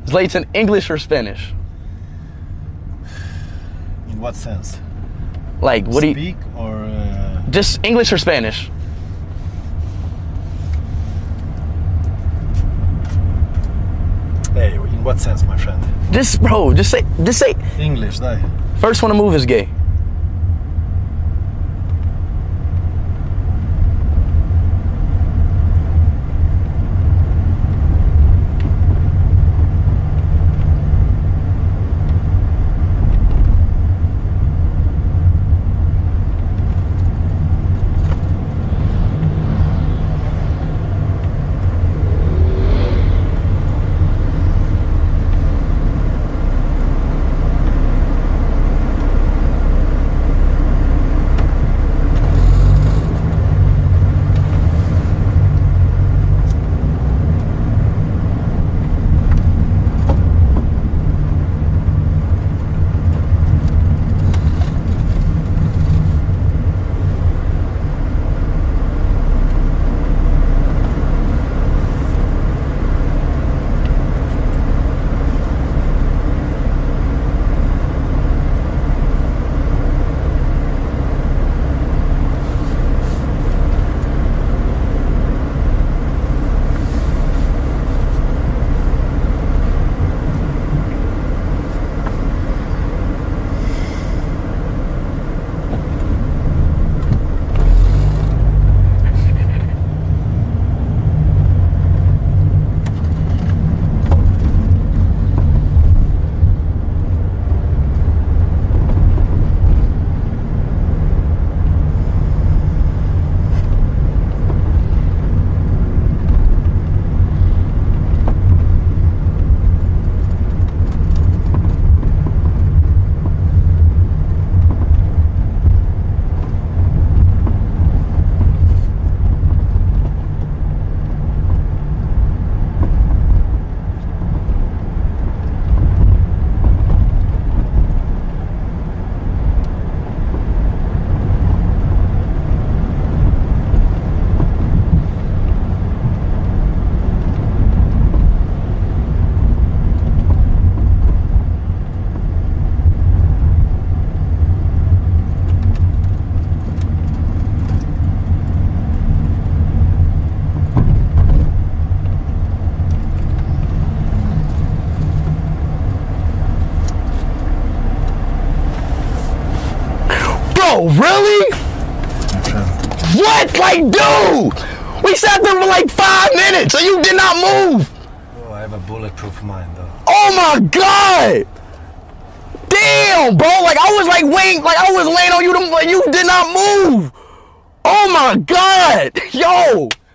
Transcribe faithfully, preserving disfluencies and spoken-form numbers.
Zlatan, English or Spanish? In what sense? Like, what do you... Speak or... Uh... Just English or Spanish? Hey, in what sense, my friend? Just, bro, just say, just say... English, dai. First one to move is gay. Bro, really? What? Like, dude, we sat there for like five minutes and you did not move. Oh, I have a bulletproof mind, though. Oh my God. Damn, bro. Like, I was like waiting, like I was laying on you, and you did not move. Oh my God. Yo.